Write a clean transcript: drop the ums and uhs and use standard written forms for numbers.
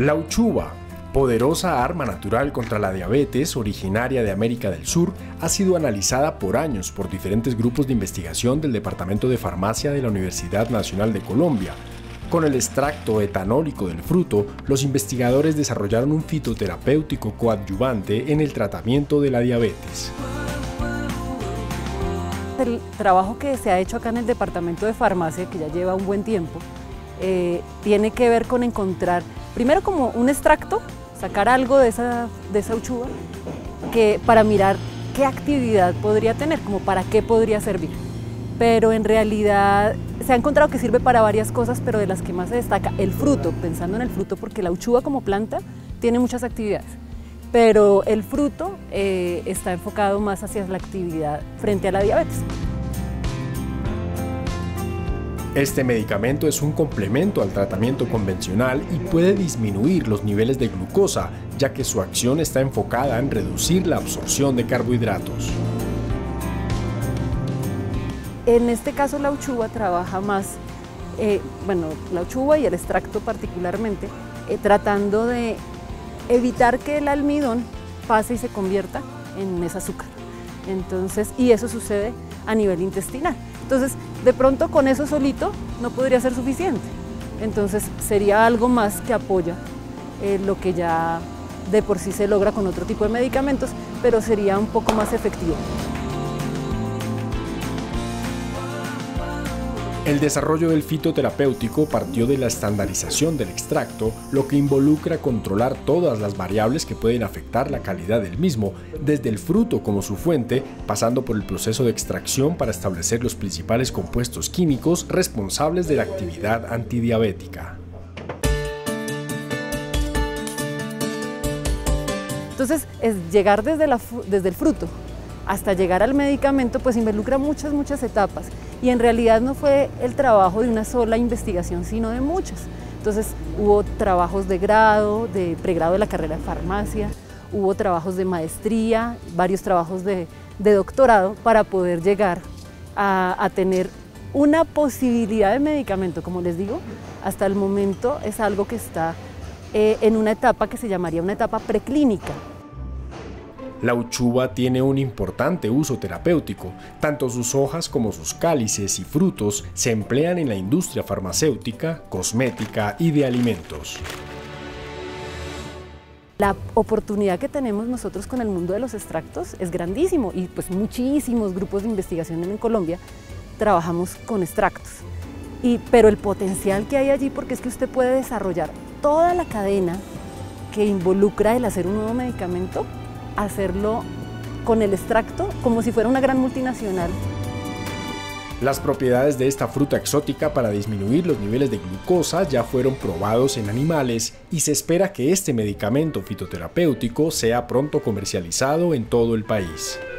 La uchuva, poderosa arma natural contra la diabetes originaria de América del Sur, ha sido analizada por años por diferentes grupos de investigación del Departamento de Farmacia de la Universidad Nacional de Colombia. Con el extracto etanólico del fruto, los investigadores desarrollaron un fitoterapéutico coadyuvante en el tratamiento de la diabetes. El trabajo que se ha hecho acá en el Departamento de Farmacia, que ya lleva un buen tiempo, tiene que ver con encontrar, primero como un extracto, sacar algo de esa uchuva, para mirar qué actividad podría tener, como para qué podría servir. Pero en realidad se ha encontrado que sirve para varias cosas, pero de las que más se destaca el fruto, pensando en el fruto, porque la uchuva como planta tiene muchas actividades, pero el fruto está enfocado más hacia la actividad frente a la diabetes. Este medicamento es un complemento al tratamiento convencional y puede disminuir los niveles de glucosa, ya que su acción está enfocada en reducir la absorción de carbohidratos. En este caso la uchuva trabaja más, la uchuva y el extracto particularmente, tratando de evitar que el almidón pase y se convierta en ese azúcar. Entonces, y eso sucede a nivel intestinal. Entonces, de pronto con eso solito no podría ser suficiente. Entonces, sería algo más que apoya lo que ya de por sí se logra con otro tipo de medicamentos, pero sería un poco más efectivo. El desarrollo del fitoterapéutico partió de la estandarización del extracto, lo que involucra controlar todas las variables que pueden afectar la calidad del mismo, desde el fruto como su fuente, pasando por el proceso de extracción para establecer los principales compuestos químicos responsables de la actividad antidiabética. Entonces, es llegar desde el fruto hasta llegar al medicamento, pues involucra muchas etapas. Y en realidad no fue el trabajo de una sola investigación, sino de muchas. Entonces hubo trabajos de grado, de pregrado de la carrera de farmacia, hubo trabajos de maestría, varios trabajos de doctorado para poder llegar a tener una posibilidad de medicamento. Como les digo, hasta el momento es algo que está en una etapa que se llamaría una etapa preclínica. La uchuva tiene un importante uso terapéutico. Tanto sus hojas como sus cálices y frutos se emplean en la industria farmacéutica, cosmética y de alimentos. La oportunidad que tenemos nosotros con el mundo de los extractos es grandísimo y pues muchísimos grupos de investigación en Colombia trabajamos con extractos. Pero el potencial que hay allí, porque es que usted puede desarrollar toda la cadena que involucra el hacer un nuevo medicamento, hacerlo con el extracto como si fuera una gran multinacional. Las propiedades de esta fruta exótica para disminuir los niveles de glucosa ya fueron probados en animales y se espera que este medicamento fitoterapéutico sea pronto comercializado en todo el país.